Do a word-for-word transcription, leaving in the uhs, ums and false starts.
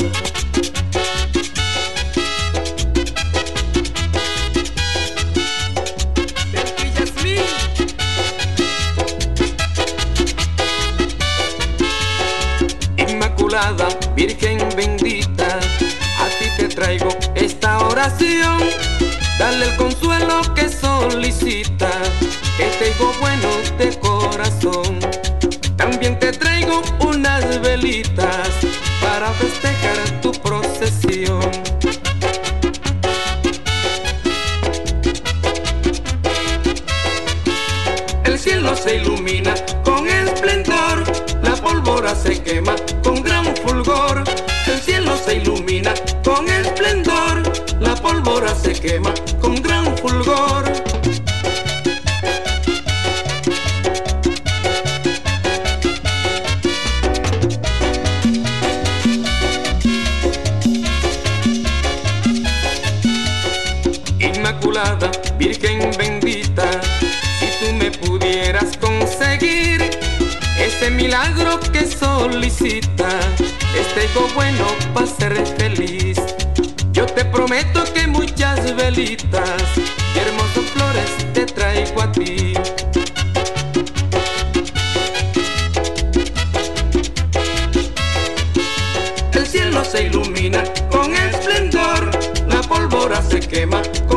Inmaculada, Virgen bendita, a ti te traigo esta oración. Dale el consuelo que solicita este hijo bueno de corazón. También te traigo unas velitas para festejar tu procesión. El cielo se ilumina con esplendor, la pólvora se quema con gran fulgor. El cielo se ilumina con esplendor, la pólvora se quema con gran fulgor. Inmaculada, Virgen bendita, si tú me pudieras conseguir ese milagro que solicita este hijo bueno para ser feliz, yo te prometo que muchas velitas y hermosas flores te traigo a ti. El cielo se ilumina con esplendor, la pólvora se quema